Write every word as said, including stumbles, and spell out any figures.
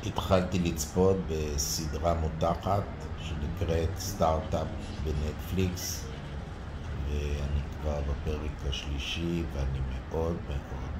התחלתי לצפות בסדרה מותחת שנקראת סטארט-אפ בנטפליקס, ואני כבר בפרק השלישי ואני מאוד מאוד